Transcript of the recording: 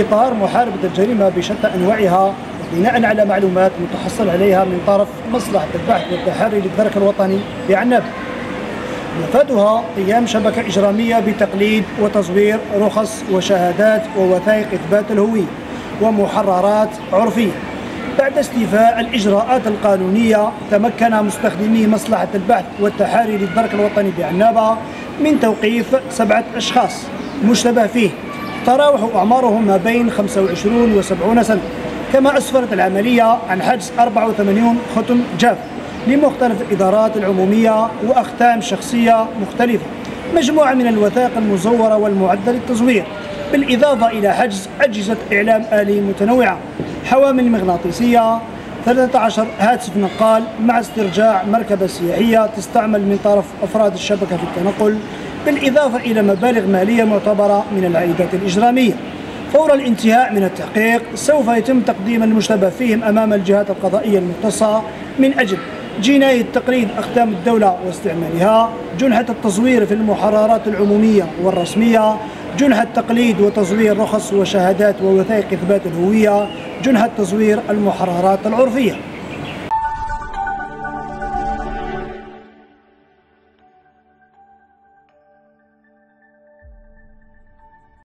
إطار محاربة الجريمة بشتى أنواعها بناء على معلومات متحصل عليها من طرف مصلحة البحث والتحري للدرك الوطني بعناب. مفادها قيام شبكة إجرامية بتقليد وتزوير رخص وشهادات ووثائق إثبات الهوية ومحررات عرفية. بعد استيفاء الإجراءات القانونية تمكن مستخدمي مصلحة البحث والتحري للدرك الوطني بعنابة من توقيف 7 أشخاص مشتبه فيه تراوح أعمارهم ما بين 25 و70 سنة. كما أسفرت العملية عن حجز 84 ختم جاف لمختلف الإدارات العمومية وأختام شخصية مختلفة، مجموعة من الوثائق المزورة والمعدة للتزوير، بالإضافة إلى حجز أجهزة إعلام آلي متنوعة، حوامل مغناطيسية، 13 هاتف نقال، مع استرجاع مركبة سياحية تستعمل من طرف أفراد الشبكة في التنقل، بالإضافة إلى مبالغ مالية معتبرة من العائدات الإجرامية. فور الانتهاء من التحقيق سوف يتم تقديم المشتبه فيهم أمام الجهات القضائية المختصة من أجل جناية تقليد أختام الدولة واستعمالها، جنحة التزوير في المحررات العمومية والرسمية، جنحة تقليد وتزوير رخص وشهادات ووثائق إثبات الهوية، جنحة تزوير المحررات العرفية.